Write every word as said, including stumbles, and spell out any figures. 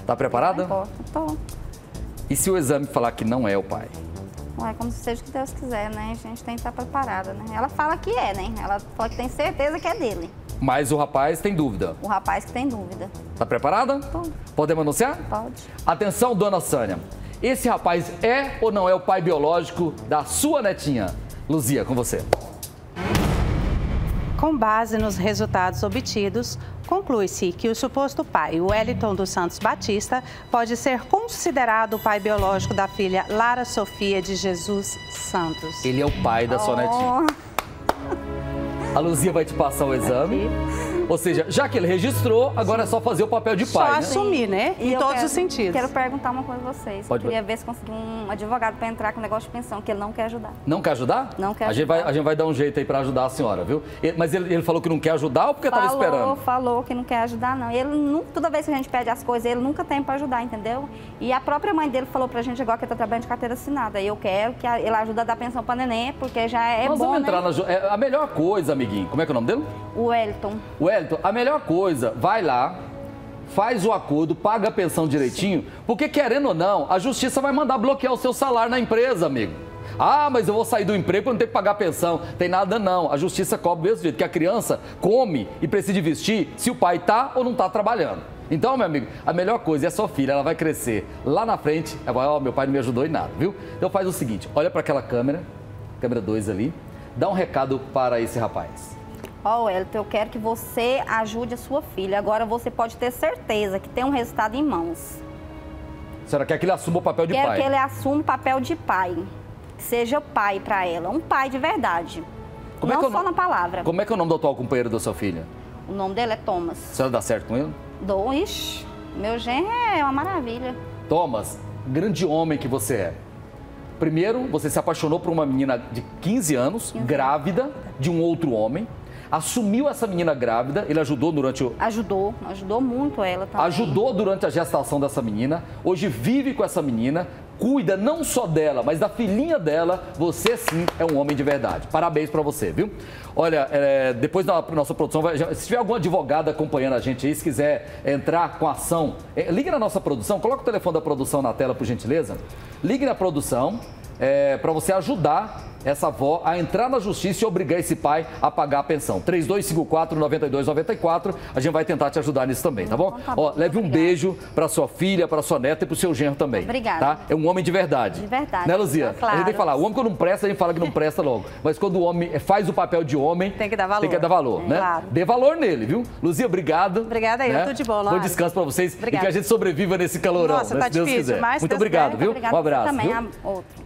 Tá preparada? Não importa, tô. E se o exame falar que não é o pai? Ué, como se seja o que Deus quiser, né? A gente tem que estar preparada, né? Ela fala que é, né? Ela fala que tem certeza que é dele. Mas o rapaz tem dúvida. O rapaz que tem dúvida. Tá preparada? Tô. Podemos anunciar? Pode. Atenção, dona Sânia. Esse rapaz é ou não é o pai biológico da sua netinha? Luzia, com você. Com base nos resultados obtidos, conclui-se que o suposto pai, Wellington dos Santos Batista, pode ser considerado o pai biológico da filha Lara Sofia de Jesus Santos. Ele é o pai da sua Oh. netinha. A Luzia vai te passar o exame. Ou seja, já que ele registrou, agora é só fazer o papel de Só pai, né? assumir, né? E Em eu todos quero- os sentidos. Quero perguntar uma coisa a vocês. Pode Eu queria ver se consegui um advogado para entrar com o negócio de pensão, que ele não quer ajudar. Não quer ajudar? Não quer a gente vai, ajudar. a gente vai dar um jeito aí pra ajudar a senhora, viu? Ele- mas ele, ele falou que não quer ajudar ou porque tava Falou, esperando? falou que não quer ajudar, não. Ele, nu- toda vez que a gente pede as coisas, ele nunca tem para ajudar, entendeu? E a própria mãe dele falou pra gente agora que ele tá trabalhando de carteira assinada. E eu quero que a- ele ajude a dar pensão pra neném, porque já é Nós bom, vamos né? entrar na... ju- é a melhor coisa, amiguinho. Como é que é o nome dele? O Wellington. Wellington, a melhor coisa, vai lá, faz o acordo, paga a pensão direitinho, porque querendo ou não, a justiça vai mandar bloquear o seu salário na empresa, amigo. Ah, mas eu vou sair do emprego para não ter que pagar a pensão. Tem nada não, a justiça cobra do mesmo jeito, que a criança come e precisa de vestir se o pai tá ou não tá trabalhando. Então, meu amigo, a melhor coisa é a sua filha, ela vai crescer lá na frente, ela vai, ó, meu pai não me ajudou em nada, viu? Então faz o seguinte, olha para aquela câmera, câmera dois ali, dá um recado para esse rapaz. Ó, Wellington, eu quero que você ajude a sua filha. Agora você pode ter certeza que tem um resultado em mãos. A senhora quer que ele assuma o papel de Quero pai? que ele assuma o papel de pai. Que seja pai para ela. Um pai de verdade. Como é não que é o só no- na palavra. Como é que é o nome do atual companheiro da sua filha? O nome dele é Thomas. A senhora dá certo com ele? Dou, ixi, meu genro é uma maravilha. Thomas, grande homem que você é. Primeiro, você se apaixonou por uma menina de quinze anos, grávida, de um outro homem. Assumiu essa menina grávida, ele ajudou durante o... Ajudou, ajudou muito ela também. Ajudou durante a gestação dessa menina. Hoje vive com essa menina, cuida não só dela, mas da filhinha dela. Você sim é um homem de verdade. Parabéns pra você, viu? Olha, é, depois da nossa produção, vai- já- se tiver algum advogado acompanhando a gente aí, se quiser entrar com ação, é, ligue na nossa produção, coloca o telefone da produção na tela, por gentileza. Ligue na produção é, para você ajudar essa avó a entrar na justiça e obrigar esse pai a pagar a pensão. três dois cinco quatro, nove dois nove quatro, a gente vai tentar te ajudar nisso também, tá bom? Então tá bom, Ó, leve um obrigada. beijo pra sua filha, pra sua neta e pro seu genro também. Obrigada. Tá? É um homem de verdade. De verdade, Né, Luzia? claro. A gente tem que falar, o homem quando não presta, a gente fala que não presta logo. Mas quando o homem faz o papel de homem, Tem que dar valor. Tem que dar valor, né? Claro. Dê valor nele, viu? Luzia, obrigado. Obrigada aí, né? tudo de bom, Bom Laura. descanso pra vocês Obrigada. e que a gente sobreviva nesse calorão, Nossa, né, tá se Deus difícil, quiser. mas Muito Deus obrigado, quiser. viu? Obrigada Um abraço, também, viu? a outro.